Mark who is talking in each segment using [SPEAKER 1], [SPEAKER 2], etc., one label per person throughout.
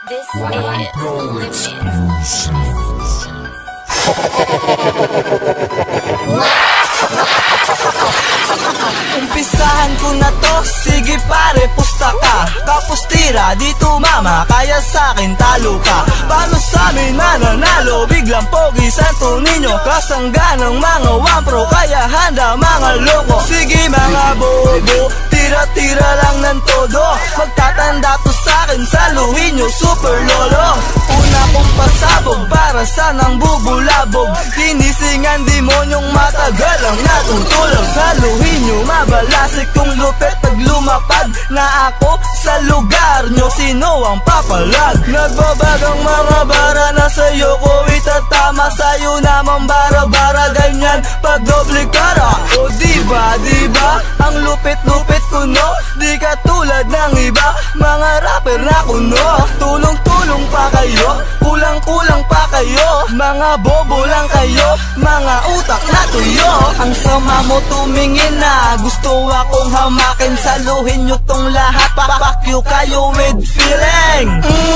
[SPEAKER 1] This is
[SPEAKER 2] Umpisahan ko na to, sige pare, pusta ka. Tapos tira, di tumama, kaya sa'kin talo ka. Paano sa'min mananalo, biglang pogi Santo Niño. Kasangga ng mga wampro, kaya handa mga loko. Sige mga bobo, tira-tira lang ng todo. Magtatanda to sa'kin, saluhin nyo super lolo. Una kong pasabog, para sanang bubulabog. Kinisingan demonyong matagal ang natutulog. Saluhin nyo, mabalasik kong lupit pag lumapag na ako sa lugar nyo, sino ang papalag? Nagbabagang mga bara na sa'yo ko itatama. Sa'yo namang bara-bara ganyan pag doble kara. O diba, ang lupit-lupit ko no. Di katulad ng iba, mga rapper na kuno. Tulong-tulong pa kayo, kulang-kulang pa kayo. Mga bobo lang kayo, mga utak na tuyo. Ang sama mo tumingin na, gusto akong hamakin. Saluhin nyo tong lahat, papakyo kayo with feeling.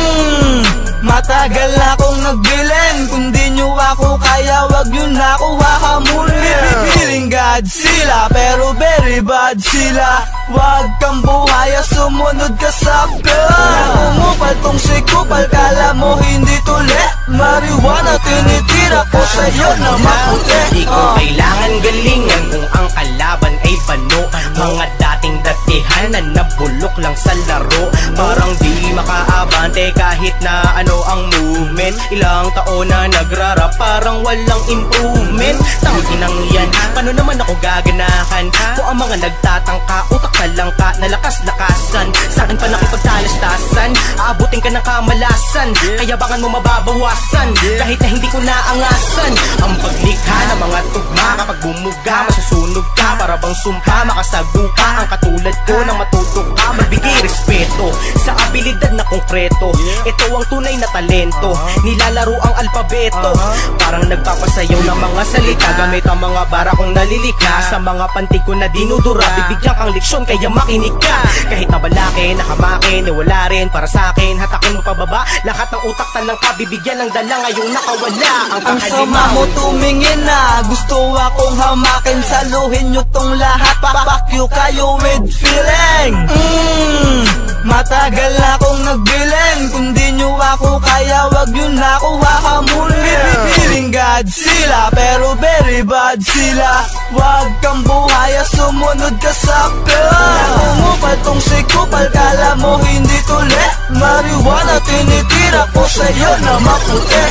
[SPEAKER 2] Matagal na akong nagbilin, kung di nyo ako kaya wag nyo na ako hahamulin. Feeling God sila, pero very bad sila. Wag kang buhaya, sumunod ka sa plan. Umupal tong sikupal, kala mo hindi tuli. Marijuana tinitira ko sa'yo na maputi.
[SPEAKER 3] Di ko kailangan galingan kung ang kalaban ay bano. Mga dating datihan na nabulok lang sa laro. Parang di makaabante kahit na ano ang movement. Ilang taon na nagrarap, parang walang improvement. Tanginang yan, paano naman ako gaganahan? Kung ang mga nagtatangka, utak na lang ka, nalakas-lakasan. Sa'kin pa nakipagtalastasan, aabutin ka ng kamalasan. Kaya bakan mo mababawasan, kahit na hindi ko naangasan. Ang paglikha ng mga tugma, kapag bumuga, masusunog ka. Para bang sumpa, makasago ka. Ang katulad ko nang matuto ka, magbigay respeto sa abilidad na konkreto. Ito ang tunay na talento, nilalaro ang alpabeto. Parang nagpapasayaw ng mga salita, gamit ang mga bara kong nalilikha. Sa mga pantig ko na dinudura, bibigyan kang leksyon kaya makinig ka. Kahit nabalakin, nakamakin, wala rin para sa'kin. Hatakin mo pababa, lahat ng utak talang ka. Bibigyan ng dala ngayong nakawala ang
[SPEAKER 2] sama mo tumingin na, gusto akong hamakin. Saluhin nyo tong lahat, papakyo kayo with feeling. Matagal na akong nagbilin, kung di nyo ako kaya wag nyo na ako hahamulin. Feeling God sila, pero very bad sila. Wag kang buhaya, sumunod ka sa plan. Umupal tong sikupal, kala mo hindi tuli. Marijuana tinitira ko sa'yo na maputi.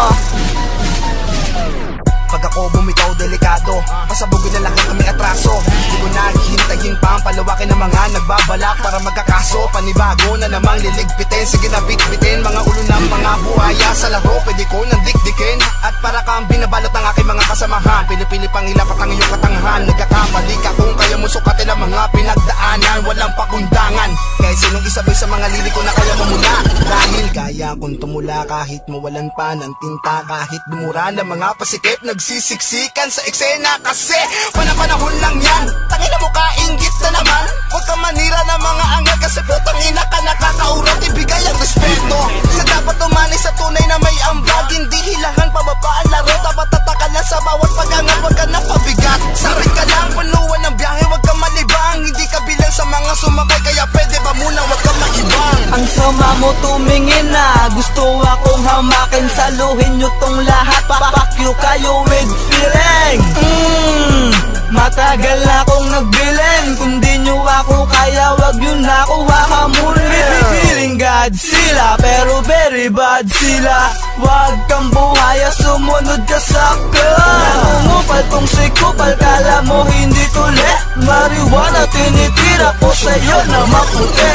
[SPEAKER 4] Pag ako bumitaw, delikado, pasabugin na lahat kami atraso. Di ko na hihintayin pa ang palawakin ng mga nagbabalak para magkakaso. Panibago na namang liligpitin, sige na bitbitin. Mga ulo ng mga buhaya sa laro, pwede ko nang dikdikin. At para kang binabalot ng aking mga kasamahan, pinipili pang ilapat ang iyong katangahan. Nagkakamali ka kung kaya mo sukatin ang mga pinagdaanan. Walang pakundangan, kahit sinong isabi sa mga liriko na kaya mamula. Dahil kaya kung tumula kahit mawalan pa ng tinta. Kahit dumura ng mga pasikip, nagsisiksikan sa eksena. Kasi panahon lang yan, tangina mo kainggit na naman. Huwag ka manira ng mga angal, kasi putang ina ka nakakaurat. Ibigay ang respeto sa dapat umani sa tunay na may ambag. Hindi hilangan pababa ang laro, dapat tatakan lang sa bawat pag-angat. Huwag ka na pabigat, sarin ka lang, punuan ng biyahe. Huwag ka malibang, hindi ka bilang sa mga sumakay. Kaya pwede ba muna huwag ka maibang.
[SPEAKER 2] Ang sama mo tumingin na, gusto akong hamakin. Saluhin nyo tong lahat, papakyo kayo with feeling. Matagal na akong nagbilin, kung di nyo ako kaya wag nyo na ako hahamulin. Feeling God sila, pero very bad sila. Wag kang buhaya, sumunod ka sa plan. Umupal tong sikupal, kala mo hindi tuli. Marijuana tinitira ko sa'yo na maputi.